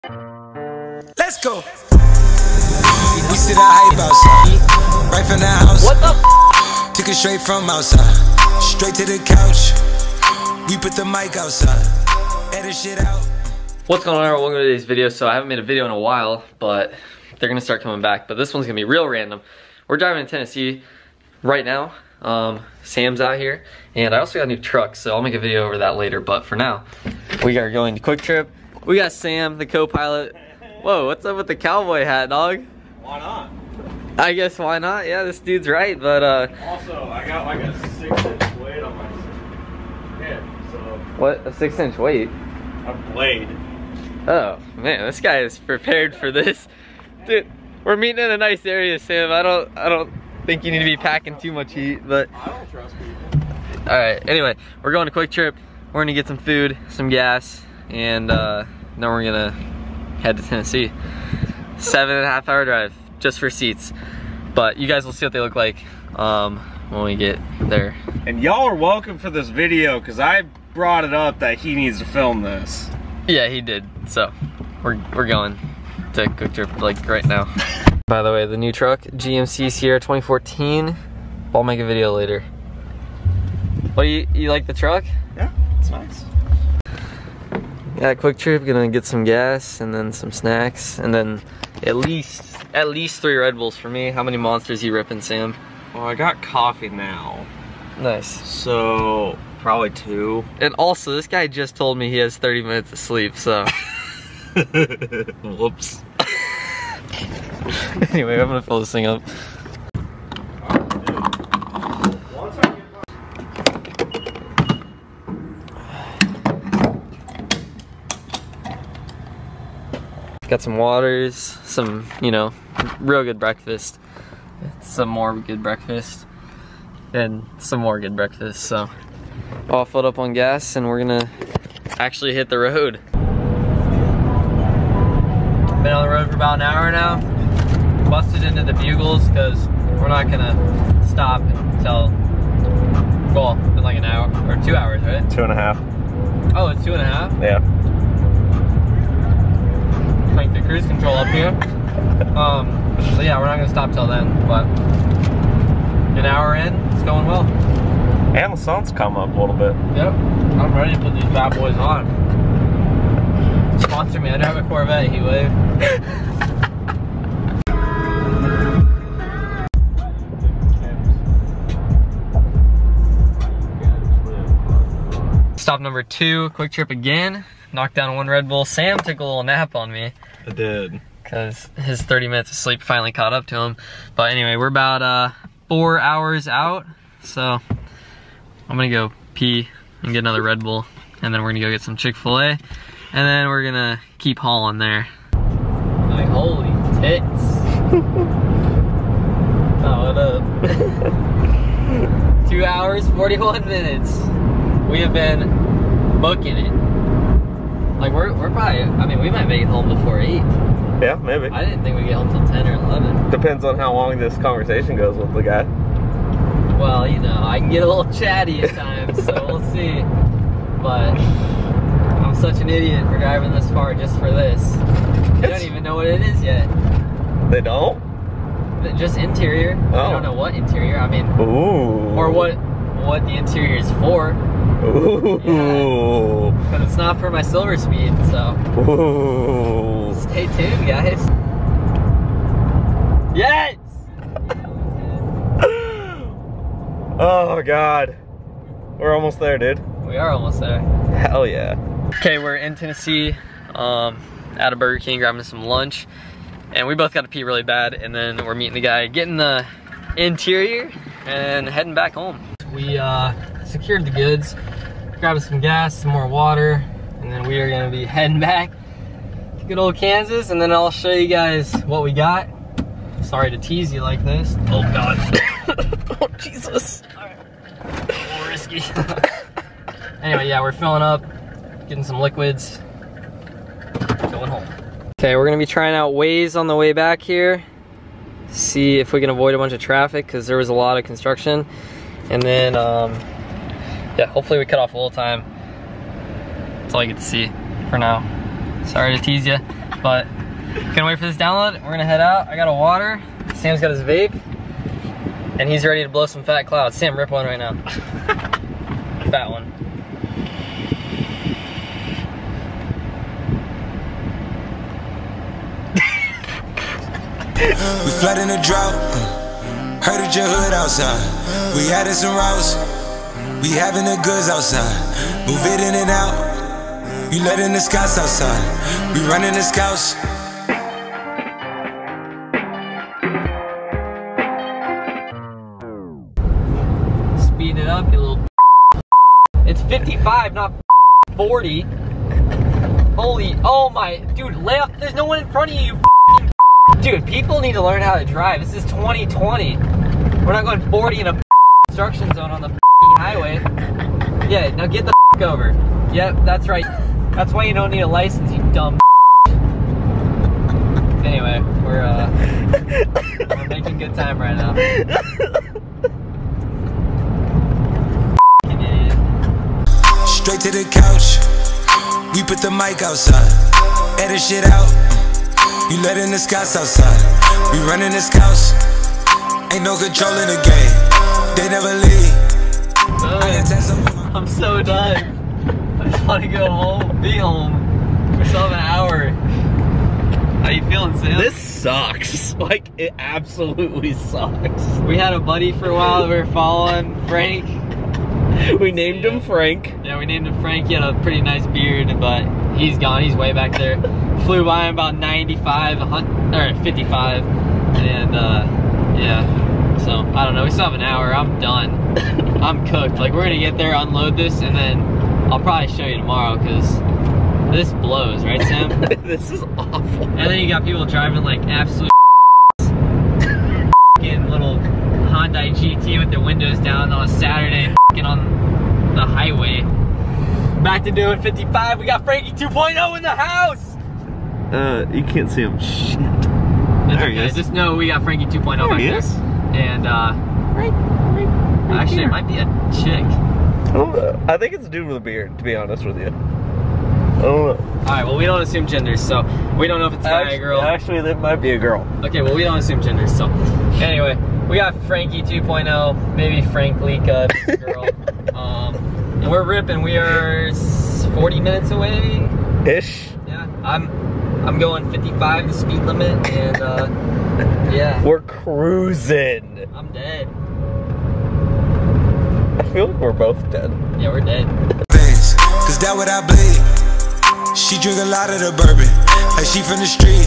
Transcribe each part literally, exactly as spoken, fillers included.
Let's go. We sit out hype outside, right from the house. What the? Took it straight from outside, straight to the couch. We put the mic outside, edit shit out. What's going on, everyone? Welcome to today's video. So I haven't made a video in a while, but they're gonna start coming back. But this one's gonna be real random. We're driving to Tennessee right now. Um, Sam's out here, and I also got a new truck, so I'll make a video over that later. But for now, we are going to Quick Trip. We got Sam, the co-pilot. Whoa, what's up with the cowboy hat, dog? Why not? I guess why not? Yeah, this dude's right, but uh. Also, I got like a six inch blade on my head, so. What? A six inch weight? A blade. Oh man, this guy is prepared for this, dude. We're meeting in a nice area, Sam. I don't, I don't think you need to be packing too much heat, but. I don't trust people. All right. Anyway, we're going to Quick Trip. We're gonna get some food, some gas, and uh, then we're gonna head to Tennessee. Seven and a half hour drive just for seats, but you guys will see what they look like um, when we get there. And y'all are welcome for this video because I brought it up that he needs to film this. Yeah, he did. So we're we're going to Quick Trip like right now. By the way, the new truck, G M C Sierra twenty fourteen. I'll make a video later. What do you you like the truck? Yeah, it's nice. Yeah, Quick Trip, gonna get some gas and then some snacks and then at least at least three Red Bulls for me. How many Monsters you ripping, Sam? Well, I got coffee now. Nice. So probably two. And also, this guy just told me he has thirty minutes of sleep, so. Whoops. Anyway, I'm gonna fill this thing up. Got some waters, some, you know, real good breakfast. Some more good breakfast. And some more good breakfast, so. All filled up on gas and we're gonna actually hit the road. Been on the road for about an hour now. Busted into the Bugles because we're not gonna stop until, well, it's been like an hour, or two hours, right? Two and a half. Oh, it's two and a half? Yeah. Crank the cruise control up here. Um, so yeah, we're not gonna stop till then, but an hour in, it's going well. And the sun's come up a little bit. Yep, I'm ready to put these bad boys on. Sponsor me, I drive a Corvette, he waved. Stop number two, Quick Trip again. Knocked down one Red Bull. Sam took a little nap on me. I did. Because his thirty minutes of sleep finally caught up to him. But anyway, we're about uh, four hours out. So I'm gonna go pee and get another Red Bull. And then we're gonna go get some Chick-fil-A. And then we're gonna keep hauling there. Like, holy tits. Oh, what up? Two hours, forty-one minutes. We have been booking it. Like, we're, we're probably, I mean, we might make it home before eight. Yeah, maybe. I didn't think we'd get home till ten or eleven. Depends on how long this conversation goes with the guy. Well, you know, I can get a little chatty at times, so we'll see. But I'm such an idiot for driving this far just for this. You don't even know what it is yet. They don't? Just interior. Oh. I don't know what interior. I mean, ooh. Or what what the interior is for. Ooh. Yeah. But it's not for my silver speed, so. Ooh. Stay tuned, guys. Yes! Oh God. We're almost there, dude. We are almost there. Hell yeah. Okay, we're in Tennessee, um, at a Burger King, grabbing some lunch. And we both got to pee really bad, and then we're meeting the guy, getting the interior, and heading back home. We uh, secured the goods, grabbing some gas, some more water, and then we are gonna be heading back to good old Kansas, and then I'll show you guys what we got. Sorry to tease you like this. Oh God. Oh Jesus. All right. A little risky. Anyway, yeah, we're filling up, getting some liquids, going home. Okay, we're gonna be trying out Waze on the way back here. See if we can avoid a bunch of traffic because there was a lot of construction. And then, um, yeah, hopefully we cut off a little time. That's all I get to see for now. Sorry to tease you. But can't wait for this download. We're gonna head out. I got a water. Sam's got his vape. And he's ready to blow some fat clouds. Sam, rip one right now. Fat one. We flood in a drought. Heard at your hood outside. We added some routes. We having the goods outside. Move it in and out. You letting the scouts outside. We running the scouts. Speed it up, you little. It's fifty-five, not forty. Holy, oh my, dude, lay up. There's no one in front of you. Dude, people need to learn how to drive. This is twenty twenty. We're not going forty in a construction zone on the highway. Yeah, now get the over. Yep, that's right. That's why you don't need a license, you dumb. Anyway, we're uh, we're making good time right now. Idiot. Straight to the couch. We put the mic outside. Edit shit out. You letting the scouts outside. We running the scouts. Ain't no control in the game. They never leave. Uh, I'm so done. I just want to go home, be home. We still have an hour. How you feeling, Sam? This sucks. Like, it absolutely sucks. We had a buddy for a while that we were following, Frank. We named him Frank. Yeah, we named him Frank. He had a pretty nice beard, but he's gone. He's way back there. Flew by him about ninety-five, or fifty-five, and uh, yeah. So I don't know. We still have an hour. I'm done. I'm cooked. Like, we're gonna get there, unload this, and then I'll probably show you tomorrow because this blows, right, Sam? This is awful. And then you got people driving like absolute in little Hyundai G T with their windows down on a Saturday on the highway. Back to doing fifty-five. We got Frankie two point oh in the house. Uh, you can't see him. Shit. It's There okay. he is. Just know we got Frankie two point oh There back he there. is. And uh, Right, right, right actually, here. it might be a chick. I don't know. I think it's a dude with a beard, to be honest with you. I don't know. All right. Well, we don't assume genders, so we don't know if it's a guy or Actually, a girl. actually, that might be a girl. Okay. Well, we don't assume genders, so anyway, we got Frankie two point oh, maybe Frank Lika, girl. um, and we're ripping. We are forty minutes away. Ish. Yeah. I'm. I'm going fifty-five, the speed limit, and uh, yeah. We're cruising. I'm dead. I feel like we're both dead. Yeah, we're dead. Cause that what I bleed. She drink a lot of the bourbon. Like she from the street.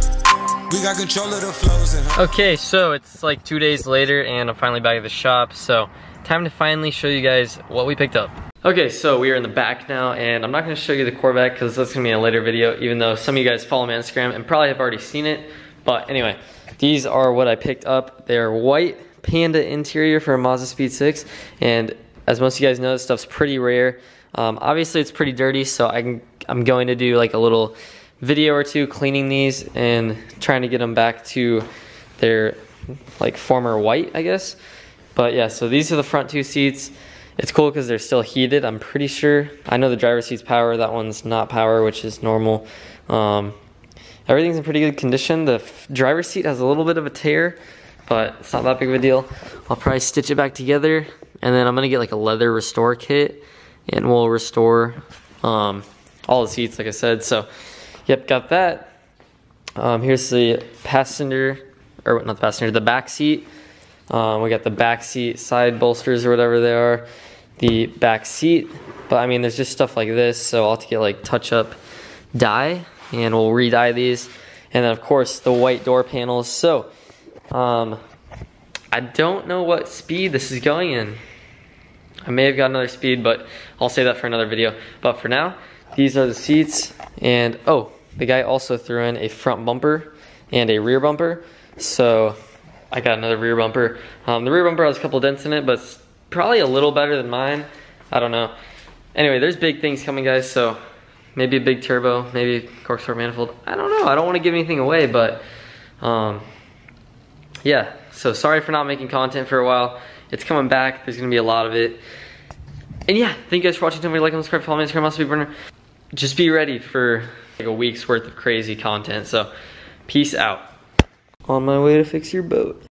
We got control of the flows. And Okay, so it's like two days later, and I'm finally back at the shop. So time to finally show you guys what we picked up. Okay, so we are in the back now, and I'm not gonna show you the Corvette because that's gonna be in a later video, even though some of you guys follow me on Instagram and probably have already seen it. But anyway, these are what I picked up. They're white Panda interior for a Mazda Speed six, and as most of you guys know, this stuff's pretty rare. Um, obviously, it's pretty dirty, so I can, I'm going to do like a little video or two cleaning these and trying to get them back to their like former white, I guess. But yeah, so these are the front two seats. It's cool because they're still heated, I'm pretty sure. I know the driver's seat's power, that one's not power, which is normal. Um, everything's in pretty good condition. The driver's seat has a little bit of a tear, but it's not that big of a deal. I'll probably stitch it back together, and then I'm gonna get like a leather restore kit, and we'll restore um, all the seats, like I said. So, yep, got that. Um, here's the passenger, or not the passenger, the back seat. Um, we got the back seat side bolsters or whatever they are, the back seat. But I mean, there's just stuff like this, so I'll have to get like touch-up dye, and we'll re-dye these. And then of course the white door panels. So um, I don't know what speed this is going in. I may have got another speed, but I'll save that for another video. But for now, these are the seats. And oh, the guy also threw in a front bumper and a rear bumper. So I got another rear bumper. Um, the rear bumper has a couple dents in it, but it's probably a little better than mine. I don't know. Anyway, there's big things coming, guys, so maybe a big turbo, maybe corkscrew manifold. I don't know. I don't want to give anything away, but um, yeah. So sorry for not making content for a while. It's coming back. There's going to be a lot of it. And yeah, thank you guys for watching. Tell me to like and subscribe. Follow me on Instagram, also be burner. Just be ready for like a week's worth of crazy content. So peace out. On my way to fix your boat.